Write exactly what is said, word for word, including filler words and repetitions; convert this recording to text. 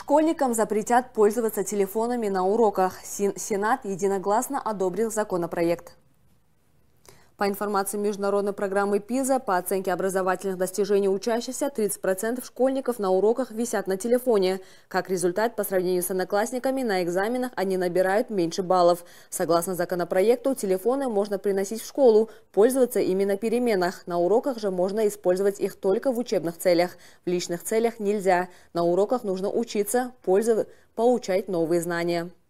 Школьникам запретят пользоваться телефонами на уроках. Сенат единогласно одобрил законопроект. По информации международной программы ПИЗа, по оценке образовательных достижений учащихся, тридцать процентов школьников на уроках висят на телефоне. Как результат, по сравнению с одноклассниками, на экзаменах они набирают меньше баллов. Согласно законопроекту, телефоны можно приносить в школу, пользоваться ими на переменах. На уроках же можно использовать их только в учебных целях. В личных целях нельзя. На уроках нужно учиться, пользоваться, получать новые знания.